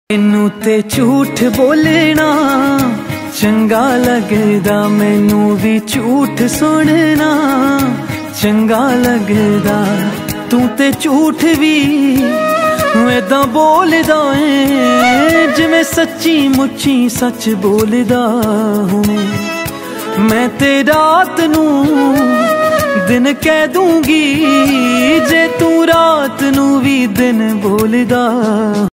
मैनू ते झूठ बोलना चंगा लगदा, मैनू भी झूठ सुनना चंगा लगदा। तू ते झूठ भी ऐदा बोलदा है जिवें सच्ची मुच्ची सच बोलदा हूं। मैं ते रात नू दिन कह दूंगी जे तू रात नू भी दिन बोलदा।